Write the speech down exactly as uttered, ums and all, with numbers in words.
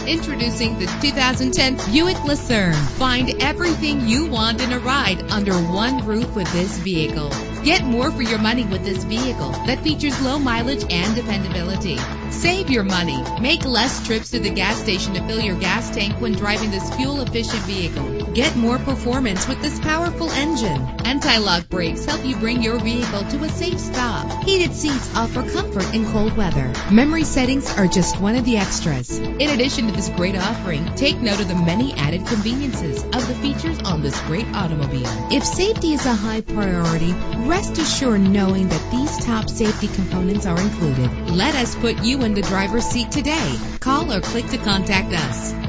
Introducing the two thousand ten Buick Lucerne. Find everything you want in a ride under one roof with this vehicle. Get more for your money with this vehicle that features low mileage and dependability. Save your money. Make less trips to the gas station to fill your gas tank when driving this fuel-efficient vehicle. Get more performance with this powerful engine. Anti-lock brakes help you bring your vehicle to a safe stop. Heated seats offer comfort in cold weather. Memory settings are just one of the extras. In addition to this great offering, take note of the many added conveniences of the features on this great automobile. If safety is a high priority, rest assured knowing that these top safety components are included. Let us put you in the driver's seat today. Call or click to contact us.